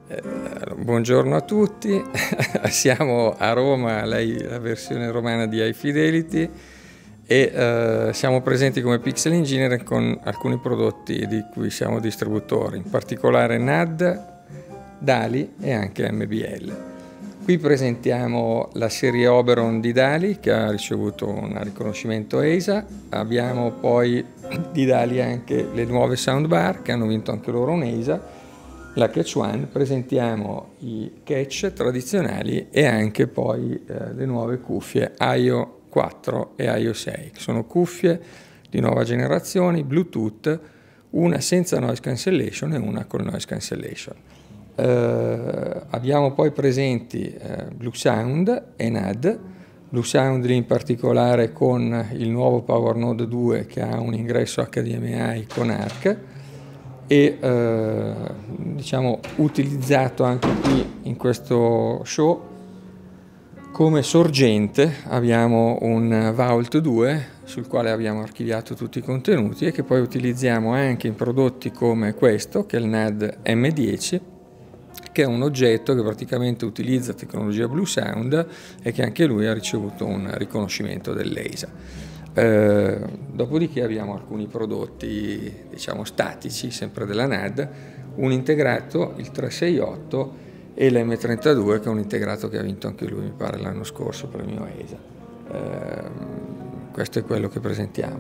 Buongiorno a tutti, siamo a Roma, lei la versione romana di High Fidelity e siamo presenti come Pixel Engineer con alcuni prodotti di cui siamo distributori, in particolare NAD, DALI e anche MBL. Qui presentiamo la serie Oberon di DALI che ha ricevuto un riconoscimento ESA, abbiamo poi di DALI anche le nuove soundbar che hanno vinto anche loro un ESA. La Catch One, presentiamo i catch tradizionali e anche poi le nuove cuffie IO 4 e IO 6, che sono cuffie di nuova generazione, Bluetooth, una senza noise cancellation e una con noise cancellation. Abbiamo poi presenti Bluesound e NAD, Bluesound in particolare con il nuovo PowerNode 2 che ha un ingresso HDMI con ARC, e diciamo utilizzato anche qui in questo show come sorgente. Abbiamo un Vault 2 sul quale abbiamo archiviato tutti i contenuti e che poi utilizziamo anche in prodotti come questo, che è il NAD M10, che è un oggetto che praticamente utilizza tecnologia Bluesound e che anche lui ha ricevuto un riconoscimento dell'ESA. Dopodiché abbiamo alcuni prodotti, diciamo, statici, sempre della NAD, un integrato, il 368 e l'M32, che è un integrato che ha vinto anche lui, mi pare, l'anno scorso premio ESA. Questo è quello che presentiamo.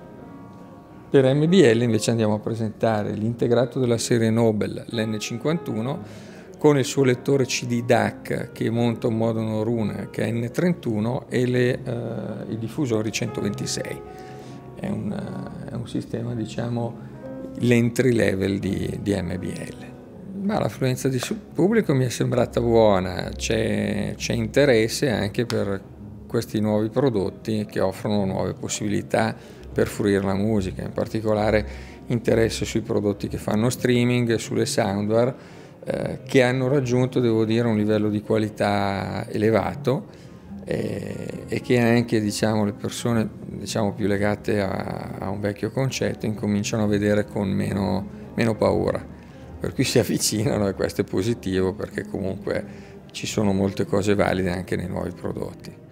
Per MBL invece andiamo a presentare l'integrato della serie Nobel, l'N51, con il suo lettore CD DAC che monta un modulo Rune che è N31 e i diffusori 126. È un sistema, diciamo, l'entry level di MBL. Ma l'affluenza di pubblico mi è sembrata buona, c'è interesse anche per questi nuovi prodotti che offrono nuove possibilità per fruire la musica, in particolare interesse sui prodotti che fanno streaming, sulle soundbar, che hanno raggiunto, devo dire, un livello di qualità elevato e che anche, diciamo, le persone, diciamo, più legate a un vecchio concetto incominciano a vedere con meno paura, per cui si avvicinano e questo è positivo perché comunque ci sono molte cose valide anche nei nuovi prodotti.